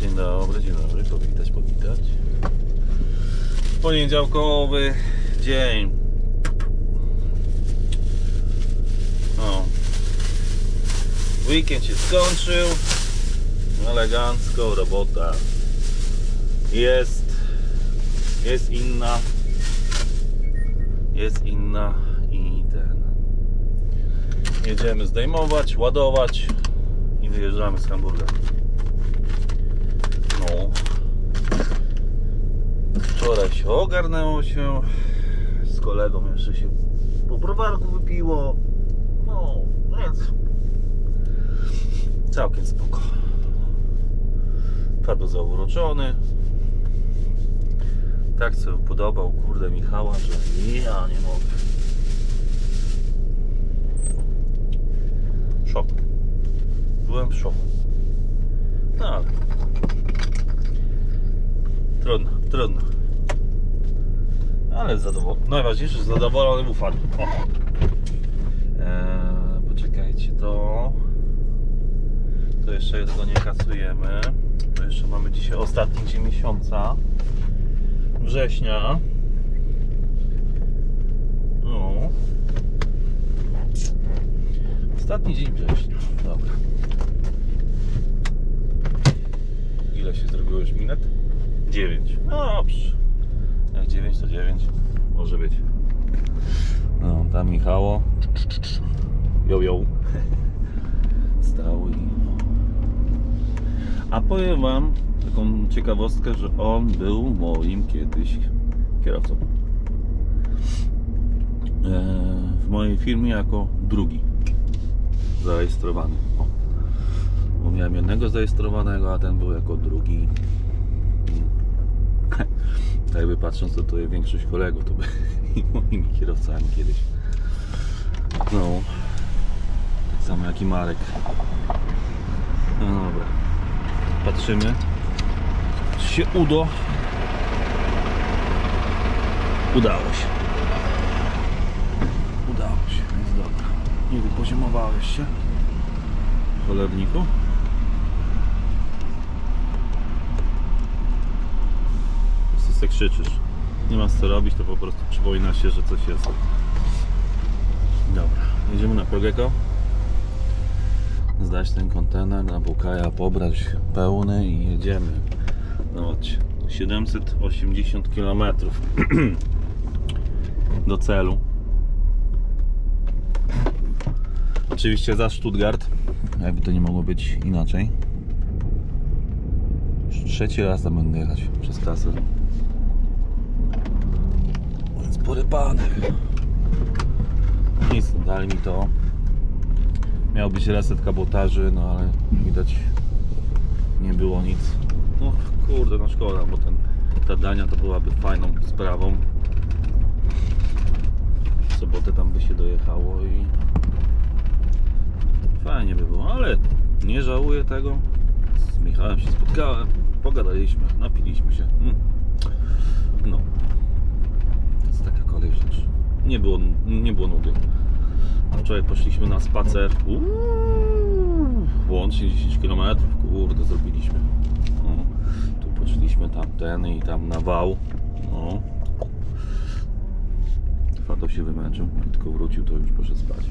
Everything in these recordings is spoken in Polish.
Dzień dobry, powitać. Poniedziałkowy dzień. O. Weekend się skończył. Elegancko, robota jest inna i jedziemy zdejmować, ładować i wyjeżdżamy z Hamburga. No, wczoraj się ogarnęło się, z kolegą jeszcze się po browarku wypiło, no więc całkiem spoko. Padł zauroczony, tak sobie podobał, kurde, Michała, że ja nie mogę. Szok. Byłem w szoku. No ale trudno. Ale zadowolony. Najważniejsze, że zadowolony był fan. Poczekajcie, to jeszcze tego nie kasujemy. To jeszcze mamy dzisiaj ostatni dzień miesiąca września. No. Ostatni dzień września. Dobra. Ile się zrobiło już minut? 9. No dobrze. Jak 9 to 9. Może być. No, tam Michało. Yo. Stał i... A powiem wam taką ciekawostkę, że on był moim kiedyś kierowcą. W mojej firmie jako drugi zarejestrowany. Bo miałem jednego zarejestrowanego, a ten był jako drugi. Tak jakby patrząc, to tutaj większość kolegów to byli moimi kierowcami kiedyś. No, tak samo jak i Marek. No dobra, patrzymy, czy się udało się, więc dobra. Nie wypoziomowałeś się, cholerniku. Jak krzyczysz, nie masz co robić, to po prostu przypomina się, że coś jest. Dobra, jedziemy na Progeko, zdać ten kontener, na Bukaja pobrać pełny i jedziemy. Zobaczcie, 780 km do celu. Oczywiście za Stuttgart, jakby to nie mogło być inaczej. Już trzeci raz tam będę jechać przez trasę. Porypane. Nic, dali mi to. Miał być reset kabotaży, no ale widać nie było nic. No kurde, no szkoda, bo ta Dania to byłaby fajną sprawą. W sobotę tam by się dojechało i fajnie by było, ale nie żałuję tego. Z Michałem się spotkałem, pogadaliśmy, napiliśmy się. No. Taka kolej rzecz. Nie było nudy. A wczoraj poszliśmy na spacer. Łącznie 10 km. Kurde, zrobiliśmy. No. Tu poszliśmy tamten i tam na wał. No. Fado się wymęczył. Tylko wrócił, to już poszedł spać.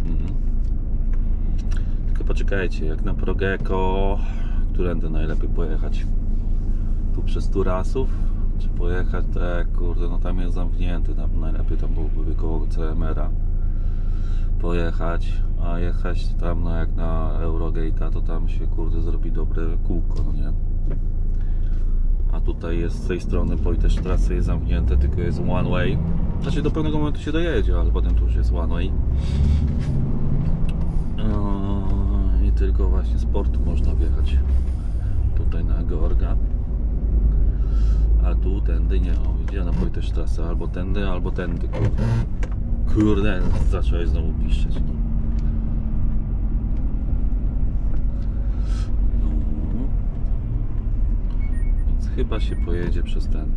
Tylko poczekajcie, jak na Progeko, którędy najlepiej pojechać? Tu przez Turasów? Czy pojechać tak, kurde, no tam jest zamknięty, tam najlepiej tam byłoby koło CMR-a pojechać, a jechać tam, no jak na Eurogate'a, to tam się, kurde, zrobi dobre kółko, no nie? A tutaj jest z tej strony, bo i też trasy jest zamknięte, tylko jest one way. Znaczy do pewnego momentu się dojedzie, ale potem to już jest one way. I tylko właśnie z portu można wjechać tutaj na Georga. A tu tędy nie, o, idzie na Poiterstrasse, albo tędy, kurde, zacząłeś znowu piszczeć. No. Więc chyba się pojedzie przez ten,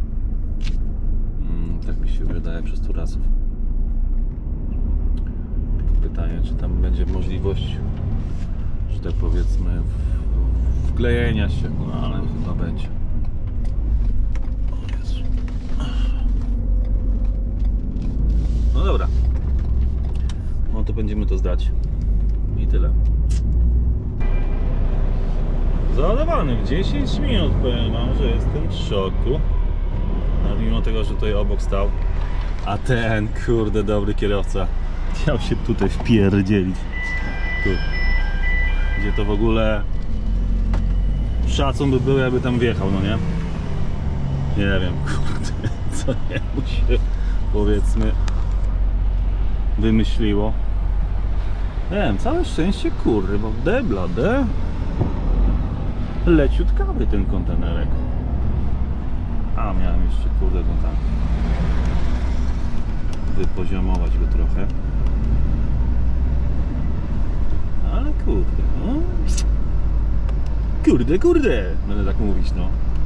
tak mi się wydaje, przez Turasów. Tylko pytanie, czy tam będzie możliwość, że tak powiedzmy, sklejenia się, no ale chyba będzie. O Jezu. No dobra. No to będziemy to zdać. I tyle. Załadowany w 10 minut, powiem wam, że jestem w szoku. A mimo tego, że tutaj obok stał. A ten, kurde, dobry kierowca chciał się tutaj wpierdzielić. Tu. Gdzie to w ogóle szacun by był, jakby tam wjechał, no nie? Nie wiem, kurde, co jemu się, powiedzmy, wymyśliło. Nie wiem, całe szczęście, kurde, bo blade leciutkawy ten kontenerek. A, miałem jeszcze, kurde, go tam wypoziomować go trochę. Ale kurde, no. Kurde, będę tak mówić, no.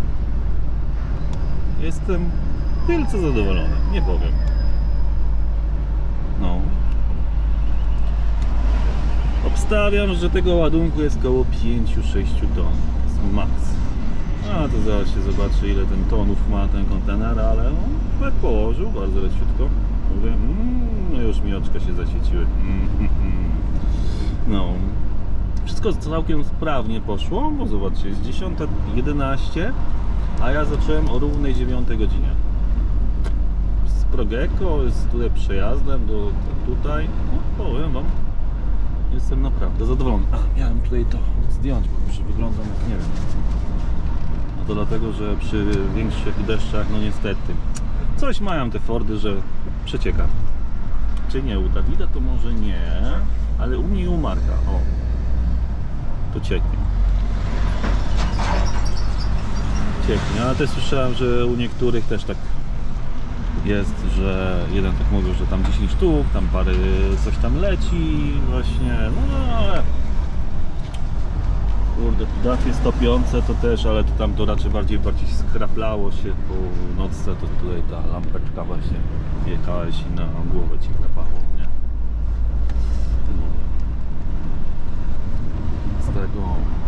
Jestem wielce zadowolony, nie powiem. No. Obstawiam, że tego ładunku jest około 5-6 ton. To jest max. A to zaraz się zobaczy, ile ten tonów ma ten kontener, ale on tak położył bardzo leciutko. Mówię, no już mi oczka się zaświeciły. No. Wszystko całkiem sprawnie poszło, bo zobaczcie, jest 10:11, a ja zacząłem o równej 9 godzinie. Z Progeko, jest tutaj przejazdem do tutaj, no powiem wam, jestem naprawdę zadowolony. A, miałem tutaj to zdjąć, bo już wyglądam jak nie wiem. A to dlatego, że przy większych deszczach, no niestety, coś mają te Fordy, że przecieka. Czy nie u Dawida to może nie, ale u mnie i u Marka, o, to cieknie. Cieknie, ale też słyszałem, że u niektórych też tak jest, że jeden tak mówił, że tam 10 sztuk, tam parę coś tam leci właśnie, no ale kurde, dach jest topiące to też, ale to tam to raczej bardziej skraplało się po nocce, to tutaj ta lampeczka właśnie jechałeś i na głowę ci kapało, nie? Z tego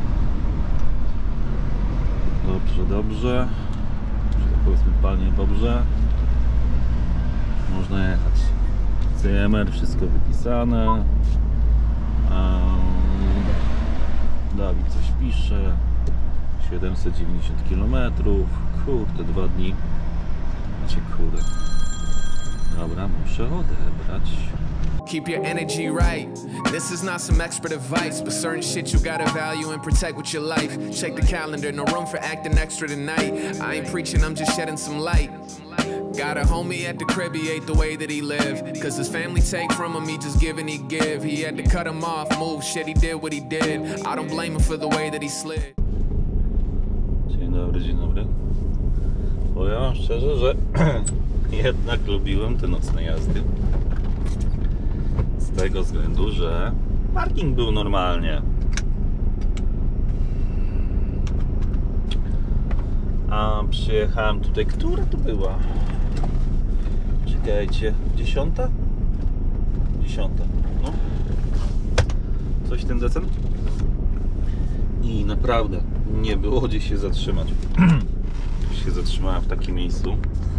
dobrze, że tak powiedzmy palnie dobrze, można jechać. CMR wszystko wypisane. Dawid coś pisze. 790 km. Kurde, 2 dni. Znaczy, kurde. Dobra, muszę odebrać. Keep your energy right. This is not some expert advice, but certain shit you gotta value and protect with your life. Check the calendar, no room for acting extra tonight. I ain't preaching, I'm just shedding some light. Got a homie at the crib, he ate the way that he lived. Cause his family take from him, he just give and he give. He had to cut him off, move shit, he did what he did. I don't blame him for the way that he slid. Dzień dobry. Powiem wam szczerze, że jednak lubiłem te nocne jazdy. Z tego względu, że parking był normalnie. A przyjechałem tutaj, która to była? Czekajcie, 10? 10, no. Coś ten decen? I naprawdę nie było gdzie się zatrzymać. się zatrzymałem w takim miejscu.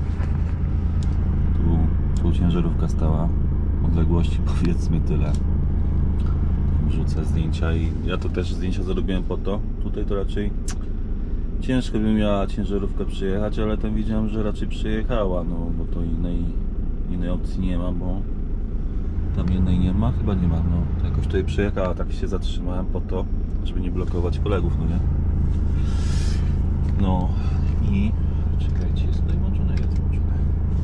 Tu ciężarówka stała. Odległości powiedzmy tyle. Wrzucę zdjęcia i ja to też zdjęcia zrobiłem po to. Tutaj to raczej ciężko by miała ciężarówka przyjechać, ale tam widziałem, że raczej przyjechała, no bo to innej opcji nie ma, bo tam jednej nie ma, chyba nie ma, no to jakoś tutaj przyjechała, tak się zatrzymałem po to, żeby nie blokować kolegów, no nie? No i czekajcie, jest tutaj włączone, jest włączone.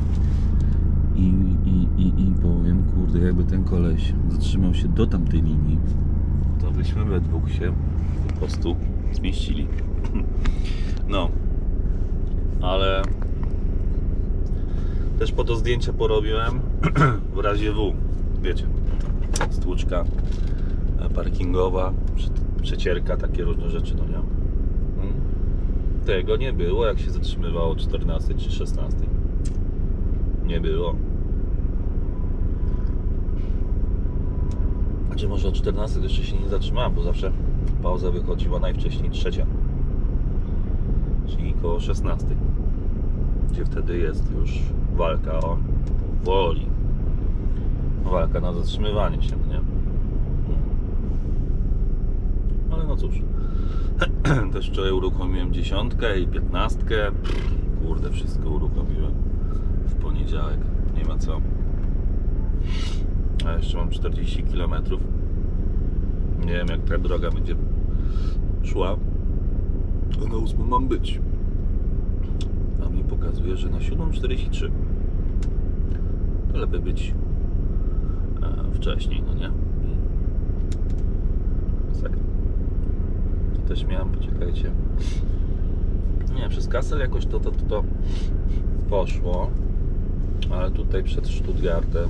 I powiem, kurde, jakby ten koleś zatrzymał się do tamtej linii, to byśmy we dwóch się po prostu zmieścili. No, ale też po to zdjęcia porobiłem w razie W, wiecie, stłuczka parkingowa, przecierka, takie różne rzeczy, no nie? Tego nie było, jak się zatrzymywało o 14 czy 16. Nie było. Znaczy może o 14 jeszcze się nie zatrzymałem, bo zawsze pauza wychodziła najwcześniej 3, czyli koło 16, gdzie wtedy jest już walka o powoli, walka na zatrzymywanie się, nie? Ale no cóż, też wczoraj uruchomiłem 10 i 15, kurde, wszystko uruchomiłem w poniedziałek, nie ma co. A jeszcze mam 40 km. Nie wiem, jak ta droga będzie szła. A na 8 mam być. A mi pokazuje, że na 7:43. To lepiej być wcześniej, no nie? To też miałem, poczekajcie. Nie, przez Kassel jakoś to poszło. Ale tutaj przed Stuttgartem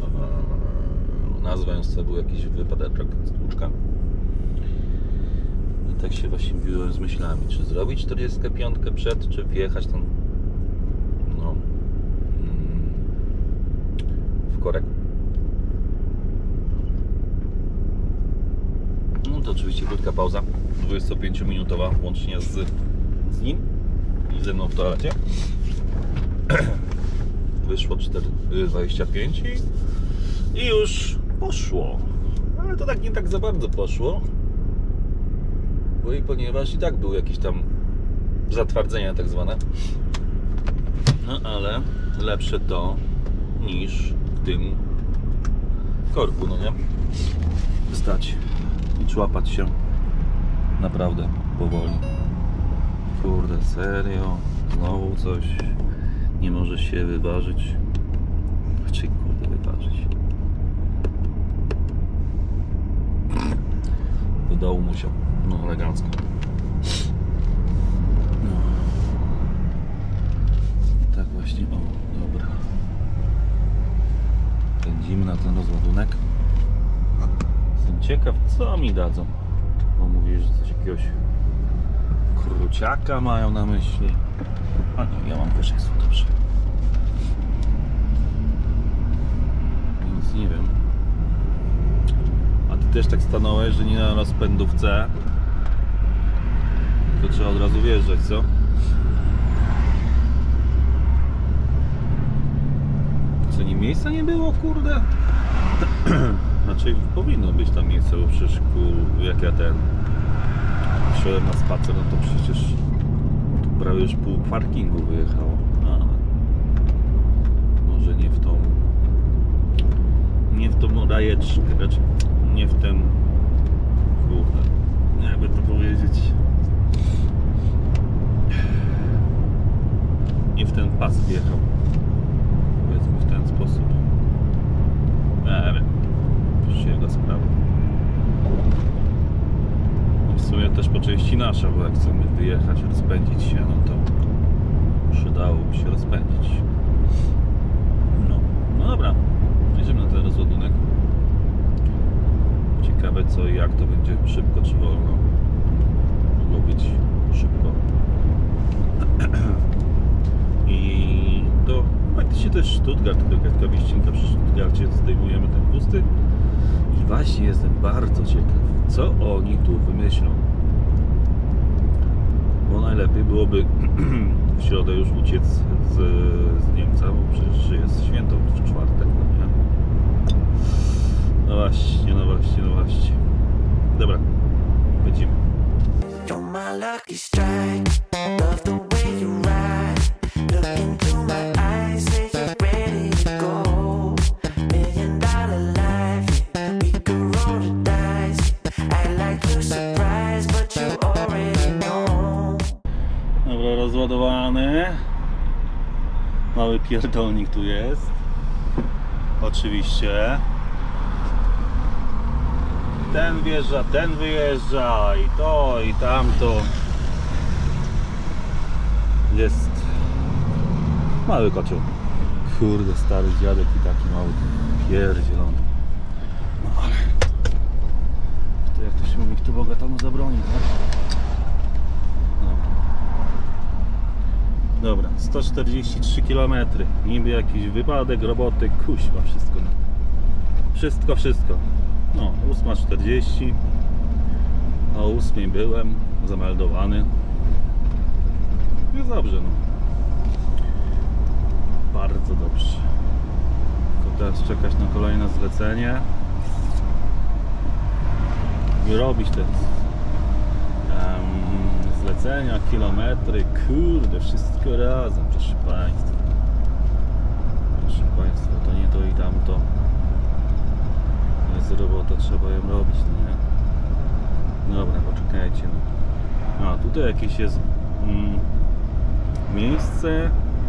nazwę sobie był jakiś wypadeczek, stłuczka. I tak się właśnie biłem z myślami, czy zrobić 45 przed, czy wjechać tam w korek. No to oczywiście krótka pauza, 25-minutowa, łącznie z nim i ze mną w toalecie. Wyszło 4:25 i już poszło, ale to tak nie tak za bardzo poszło, bo i ponieważ i tak były jakieś tam zatwardzenia tak zwane, no ale lepsze to niż w tym korku, no nie? Stać i człapać się naprawdę powoli. Kurde, serio? Znowu coś nie może się wyważyć? Czy kurde wyważyć? Do dołu musiał. No elegancko. No. Tak właśnie, o, dobra. Pędzimy na ten rozładunek. Jestem ciekaw, co mi dadzą. Bo mówisz, że coś jakiegoś kruciaka mają na myśli. A nie, ja mam pierwszeństwo, dobrze. Więc nie wiem. A ty też tak stanąłeś, że nie na rozpędówce, to trzeba od razu wjeżdżać, co? Co, nie miejsca nie było, kurde? Znaczy powinno być tam miejsce, bo przecież jak ja szedłem na spacer, no to przecież prawie już pół parkingu wyjechało. Może nie w tą rajeczkę, znaczy nie w ten, kurde, jakby to powiedzieć, nie w ten pas wjechał, powiedzmy w ten sposób. Nie wiem, już jego sprawa. W sumie też po części nasza, bo jak chcemy wyjechać, rozpędzić się, no to przydałoby się rozpędzić. No dobra, jedziemy na ten rozładunek. Ciekawe co i jak to będzie, szybko czy wolno. Mogło być szybko. I to praktycznie też Stuttgart, taka mieścinka przy Stuttgarcie, zdejmujemy ten pusty. I właśnie jestem bardzo ciekaw, co oni tu wymyślą. Bo najlepiej byłoby w środę już uciec z Niemca, bo przecież jest święto w czwartek, no nie? No właśnie. Dobra, lecimy. You're my lucky strike. Love the way you ride. Look into my eyes, say you're ready to go. $1 million life, we could roll the dice. I like you surprised, but you already know. Dobra, rozładowany. Mały pierdolnik tu jest. Oczywiście. Ten wjeżdża, ten wyjeżdża i to, i tamto. Jest mały kocioł. Kurde, stary dziadek i taki mały, pierdzielony. No ale to jak to się mówi, kto Boga temu zabroni, tak? No. Dobra, 143 km. Niby jakiś wypadek, roboty, kuźwa, wszystko. Wszystko. No, 8:40. O 8 byłem zameldowany. Jest dobrze, no. Bardzo dobrze. Tylko teraz czekać na kolejne zlecenie i robić te zlecenia, kilometry, kurde, wszystko razem, proszę Państwa. Proszę Państwa, to nie to i tamto. Jest robota, trzeba ją robić, no nie? Dobra, poczekajcie. No. A, tutaj jakieś jest miejsce.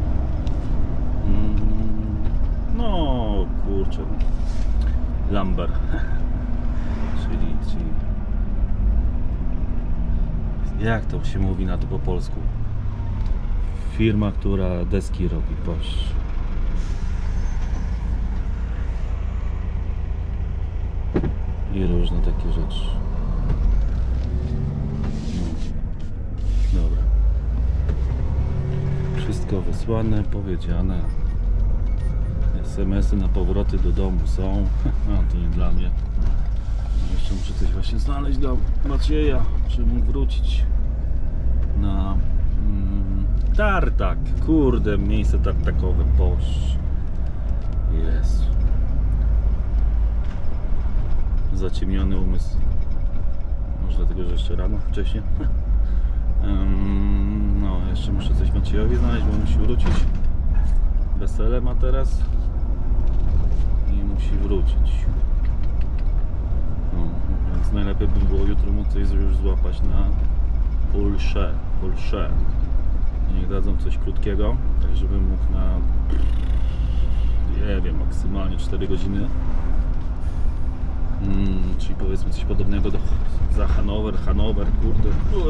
No, kurczę. Lumber. czyli jak to się mówi na to po polsku? Firma, która deski robi, boż. I różne takie rzeczy. No. Dobra. Wszystko wysłane, powiedziane. SMS-y na powroty do domu są. No to nie dla mnie. Jeszcze muszę coś właśnie znaleźć dla Macieja, żeby mógł wrócić na tartak. Kurde, miejsce tartakowe. Boż. Jezu. Zaciemniony umysł. Może dlatego, że jeszcze rano, wcześniej. No, jeszcze muszę coś Maciejowi znaleźć, bo musi wrócić. Wesele ma teraz i musi wrócić. No, więc najlepiej by było jutro mu coś już złapać na Porsche. Niech dadzą coś krótkiego, tak żeby mógł na, nie wiem, maksymalnie 4 godziny. Czyli powiedzmy coś podobnego za Hanower, kurde.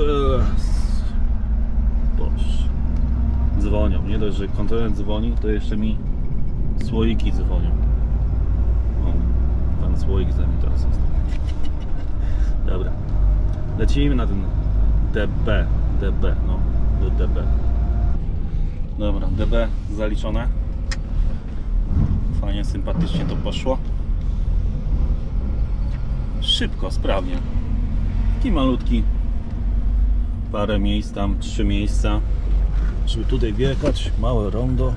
Boż. Dzwonią, nie dość, że kontrahent dzwoni, to jeszcze mi słoiki dzwonią. O, pan słoik ze mnie teraz jest. Dobra, lecimy na ten DB, no, do DB. Dobra, DB zaliczone. Fajnie, sympatycznie to poszło. Szybko, sprawnie. Taki malutki. Parę miejsc tam, 3 miejsca. Żeby tutaj wjechać, małe rondo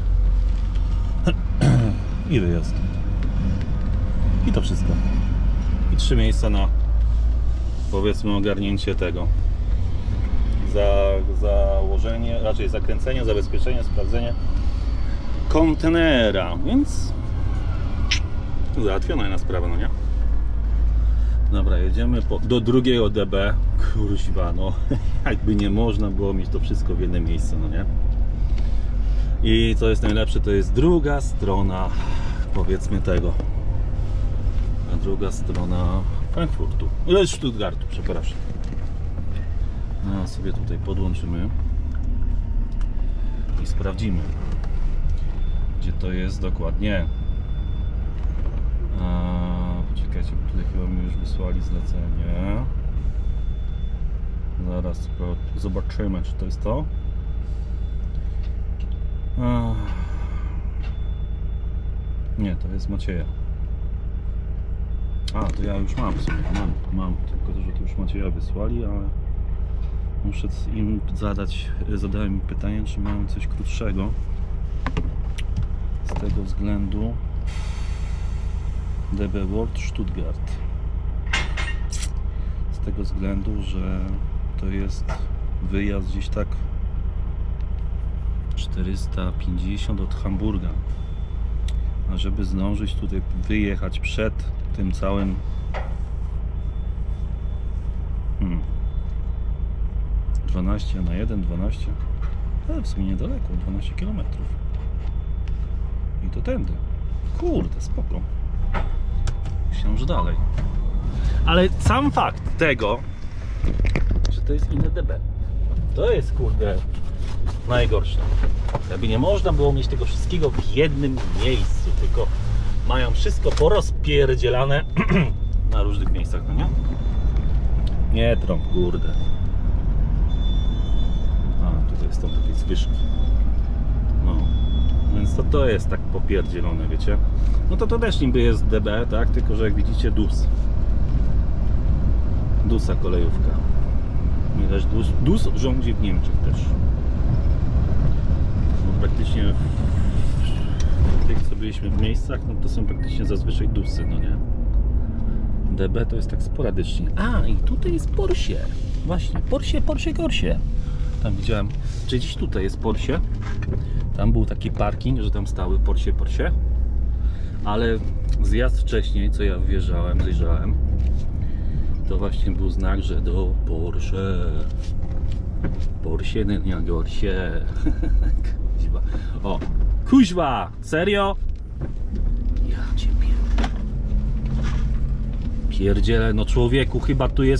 i wyjazd. I to wszystko. I 3 miejsca na, powiedzmy, ogarnięcie tego. Założenie, raczej zakręcenie, zabezpieczenie, sprawdzenie kontenera. Więc załatwiona jedna sprawa, no nie? Dobra, jedziemy do drugiego DB. Kurwa, no jakby nie można było mieć to wszystko w jednym miejscu, no nie? I co jest najlepsze, to jest druga strona, powiedzmy, tego. A druga strona Frankfurtu, Stuttgartu, przepraszam. No, sobie tutaj podłączymy i sprawdzimy, gdzie to jest dokładnie. Poczekajcie, bo tutaj chyba mi już wysłali zlecenie. Zaraz zobaczymy, czy to jest to. Nie, to jest Macieja. To ja już mam w sumie, mam, tylko że to już Macieja wysłali, ale muszę im zadałem im pytanie, czy mają coś krótszego. Z tego względu DB World Stuttgart. Z tego względu, że to jest wyjazd gdzieś tak 450 od Hamburga. A żeby zdążyć tutaj wyjechać przed tym całym 12 na 1, 12, ale w sumie niedaleko, 12 km. I to tędy. Kurde, spoko. Myślałem, że dalej. Ale sam fakt tego, że to jest inne DB, to jest, kurde, najgorsze. Jakby nie można było mieć tego wszystkiego w jednym miejscu, tylko mają wszystko porozpierdzielane na różnych miejscach, no nie? Nie trąb, kurde. Tutaj są takie zwyżki. No, więc to jest tak popierdzielone, wiecie? No to też niby jest DB, tak? Tylko że jak widzicie, DUS. DUS-a kolejówka. Widać, DUS rządzi w Niemczech też. No, praktycznie w tych, co byliśmy w miejscach, no to są praktycznie zazwyczaj DUS-y, no nie? DB to jest tak sporadycznie. A, i tutaj jest Porsche. Właśnie, Porsche. Tam widziałem, że gdzieś tutaj jest Porsche. Tam był taki parking, że tam stały Porsche. Ale zjazd wcześniej, co ja zjeżdżałem, to właśnie był znak, że do Porsche nie gorsze. Kuźwa. O, kuźwa! Serio? Ja cię pierdzielę, no człowieku, chyba tu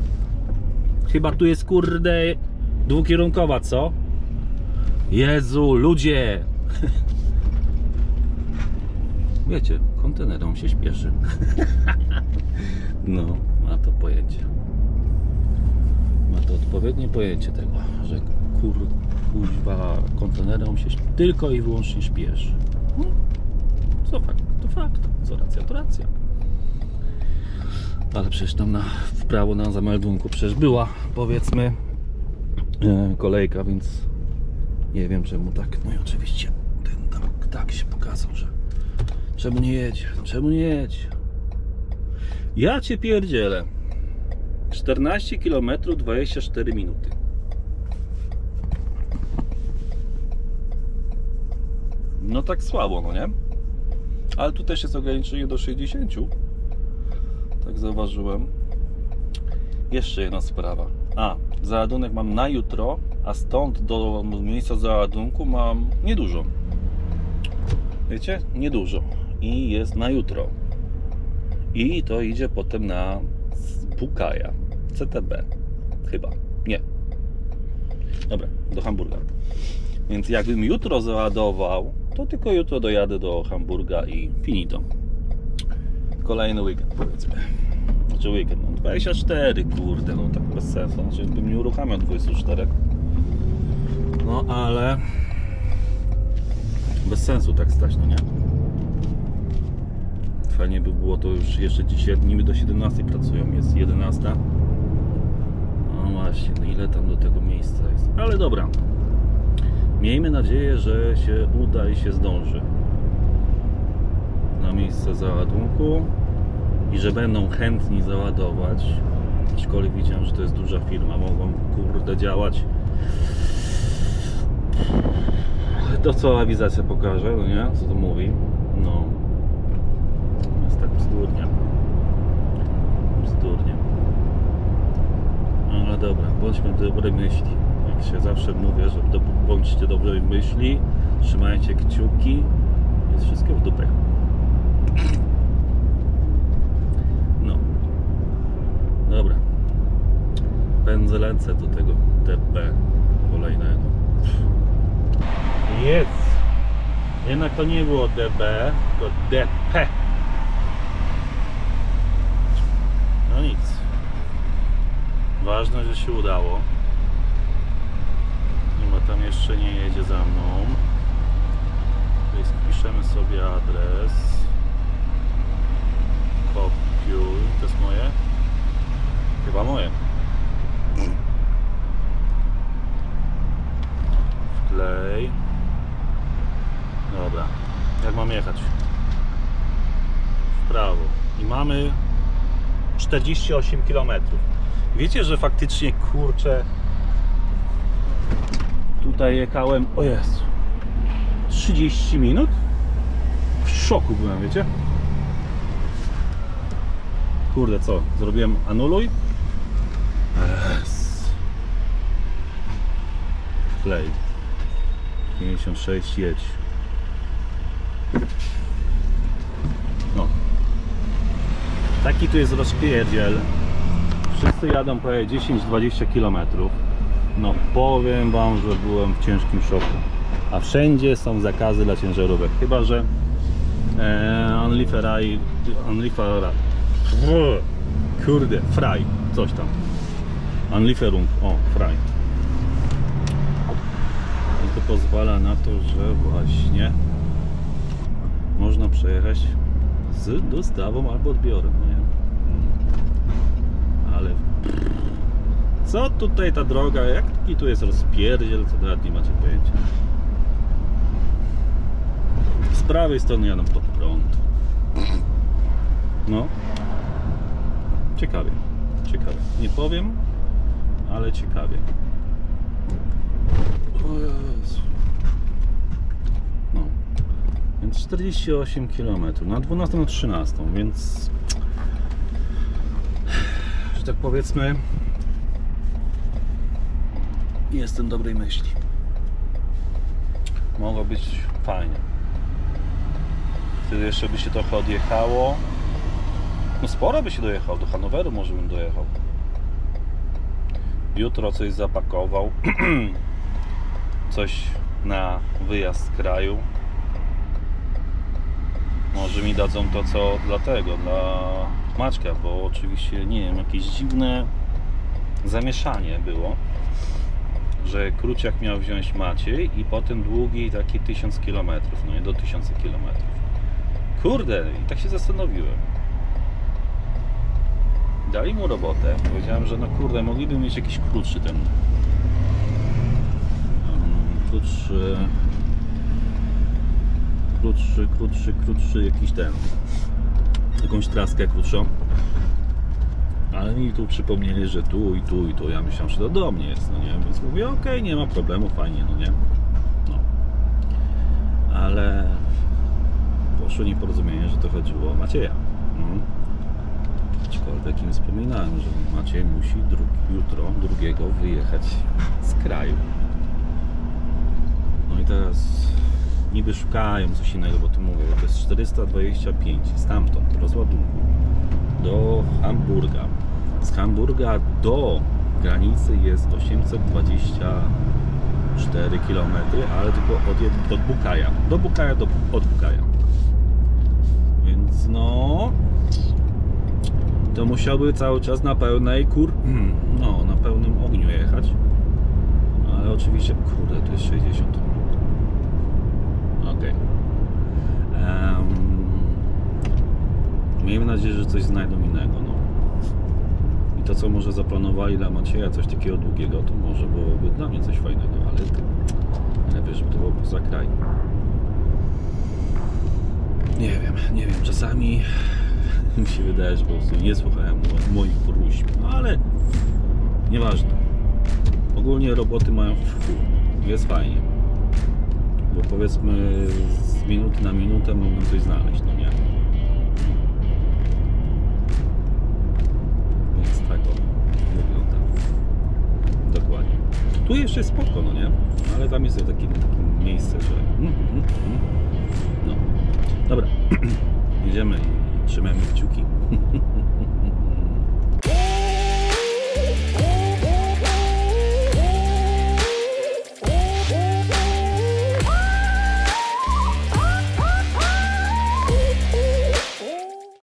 jest kurde dwukierunkowa, co? Jezu, ludzie! Wiecie, kontenerom się śpieszy. No, ma to pojęcie. Ma to odpowiednie pojęcie tego, że kuźwa kontenerom się tylko i wyłącznie śpieszy. No, co fakt, to fakt. Co racja, to racja. Ale przecież tam w prawo na zameldunku przecież była, powiedzmy, kolejka, więc nie wiem czemu tak. No i oczywiście ten tak się pokazał, że czemu nie jedzie? Ja cię pierdzielę. 14 km 24 minuty. No tak słabo, no nie? Ale tu też jest ograniczenie do 60. Tak zauważyłem. Jeszcze jedna sprawa. Załadunek mam na jutro, a stąd do miejsca załadunku mam niedużo. Wiecie? Niedużo. I jest na jutro. I to idzie potem na Pukaja. CTB. Chyba. Nie. Dobra, do Hamburga. Więc jakbym jutro załadował, to tylko jutro dojadę do Hamburga i finito. Kolejny weekend, powiedzmy. Znaczy weekend, no 24, kurde, no tak bez sensu. Znaczy bym nie uruchamiał 24. No ale bez sensu tak stać, no nie? Fajnie by było to już jeszcze dzisiaj, niby do 17 pracują, jest 11. No właśnie, no ile tam do tego miejsca jest. Ale dobra. Miejmy nadzieję, że się uda i się zdąży na miejsce załadunku i że będą chętni załadować. Aczkolwiek widziałem, że to jest duża firma, mogą kurde działać. To co awizacja pokaże, no nie? Co to mówi? No jest tak bzdurnie. Ale dobra, bądźmy dobrej myśli. Jak się zawsze mówię, że bądźcie dobrej myśli, trzymajcie kciuki, jest wszystko w dupę. No. Dobra. Pędzę ręce do tego DP kolejnego. Jest! Jednak to nie było DB, tylko DP. No nic. Ważne, że się udało. Chyba tam jeszcze nie jedzie za mną. Tutaj spiszemy sobie adres. Kopiuj. To jest moje? Chyba moje. Wklej. Dobra. Jak mam jechać? W prawo. I mamy 48 km. Wiecie, że faktycznie, kurczę, tutaj jechałem, o Jezu, 30 minut? W szoku byłem, wiecie? Kurde, co? Zrobiłem anuluj? Play 56, jedź. No. Taki tu jest rozpierdziel. Wszyscy jadą po 10-20 km. No powiem wam, że byłem w ciężkim szoku. A wszędzie są zakazy dla ciężarówek. Chyba że kurde, frei, coś tam. Unlieferung, o, frei. I to pozwala na to, że właśnie można przejechać z dostawą albo odbiorem, no nie? Ale Co tutaj ta droga, jaki tu jest rozpierdziel, to nawet nie macie pojęcia. Z prawej strony jadą pod prąd. No. Ciekawie. Ciekawie. Nie powiem, ale ciekawie. O Jezu. No. Więc 48 km. Na 12 na 13, więc... że tak powiedzmy... jestem dobrej myśli. Mogło być fajnie. Wtedy jeszcze by się trochę odjechało. No sporo by się dojechało. Do Hanoweru może bym dojechał. Jutro coś zapakował. Coś na wyjazd z kraju. Może mi dadzą to co dla tego, dla Maćka, bo oczywiście nie wiem, jakieś dziwne zamieszanie było, że Kruciak miał wziąć Maciej i potem długi taki 1000 km, no nie do 1000 km. Kurde, i tak się zastanowiłem. Dali mu robotę. Powiedziałem, że no kurde, mogliby mieć jakiś krótszy ten... Krótszy jakiś ten... jakąś traskę krótszą. Ale mi tu przypomnieli, że tu i tu i tu. Ja myślałem, że to do mnie jest, no nie? Więc mówię, okej, nie ma problemu, fajnie, no nie? No. Ale... poszło nieporozumienie, że to chodziło o Macieja. Aczkolwiek im wspominałem, że Maciej musi jutro, drugiego, wyjechać z kraju. No i teraz niby szukają coś innego, bo tu mówię, to jest 425 stamtąd rozładunku do Hamburga. Z Hamburga do granicy jest 824 km, ale tylko od Bukaja. Do Bukaja, od Bukaja. Więc no... to musiałby cały czas na pełnej na pełnym ogniu jechać. Ale oczywiście, kurde, tu jest 60. Okej. Miejmy nadzieję, że coś znajdą innego, no. I to, co może zaplanowali dla Macieja, coś takiego długiego, to może byłoby dla mnie coś fajnego, ale lepiej, żeby to było poza kraj. Nie wiem, czasami mi się wydaje, że po prostu nie słuchałem moich próśb, ale nieważne. Ogólnie roboty mają w wpół. Jest fajnie. Bo powiedzmy z minuty na minutę mogą coś znaleźć, no nie? Więc tak wygląda. Dokładnie. Tu jeszcze jest spoko, no nie? Ale tam jest takie miejsce, że... No. Dobra. Jedziemy i trzymajmy kciuki.